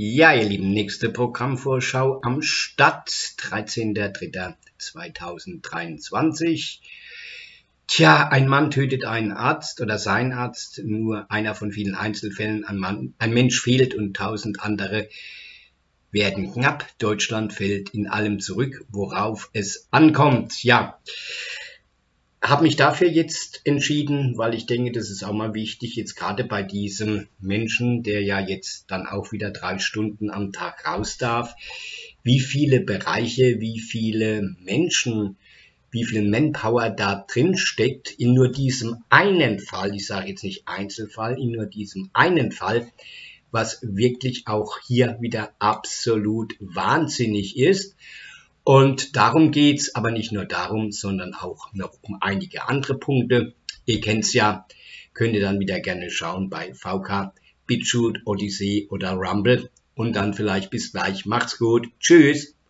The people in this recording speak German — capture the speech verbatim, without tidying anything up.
Ja, ihr Lieben, nächste Programmvorschau am Start, dreizehnter dritter zweitausenddreiundzwanzig. Tja, ein Mann tötet einen Arzt oder sein Arzt, nur einer von vielen Einzelfällen. Ein, Mann, ein Mensch fehlt und tausend andere werden knapp. Deutschland fällt in allem zurück, worauf es ankommt. Ja, habe mich dafür jetzt entschieden, weil ich denke, das ist auch mal wichtig, jetzt gerade bei diesem Menschen, der ja jetzt dann auch wieder drei Stunden am Tag raus darf, wie viele Bereiche, wie viele Menschen, wie viel Manpower da drin steckt in nur diesem einen Fall, ich sage jetzt nicht Einzelfall, in nur diesem einen Fall, was wirklich auch hier wieder absolut wahnsinnig ist. Und darum geht's, aber nicht nur darum, sondern auch noch um einige andere Punkte. Ihr kennt's ja, könnt ihr dann wieder gerne schauen bei V K, BitChute, Odyssey oder Rumble. Und dann vielleicht bis gleich. Macht's gut. Tschüss.